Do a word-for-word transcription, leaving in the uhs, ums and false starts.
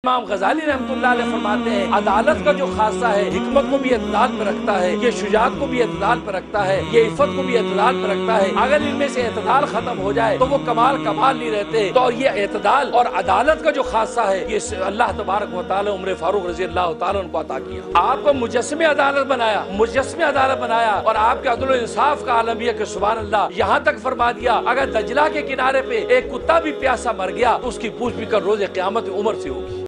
इमाम गजाली रहमतुल्लाह अलैह फरमाते हैं, अदालत का जो खासा है हिकमत को भी एतदाल पर रखता है, ये शुजात को भी एतदाल पर रखता है, ये इफ़्फ़त को भी एतदाल पर रखता है। अगर इनमें से एतदाल खत्म हो जाए तो वो कमाल कमाल नहीं रहते। तो ये एतदाल और अदालत का जो खासा है ये अल्लाह तबारक व तआला उमर फारूक रज़ी अल्लाह तआला उनको अता किया। आपको मुजस्सिमे अदालत बनाया, मुजस्सिमे अदालत बनाया और आपके अदल व इंसाफ का आलम यह कि सुभान अल्लाह, यहाँ तक फरमा दिया अगर दजला के किनारे पे एक कुत्ता भी प्यासा मर गया तो उसकी पूछ भी कर रोज़े क़यामत उम्र से होगी।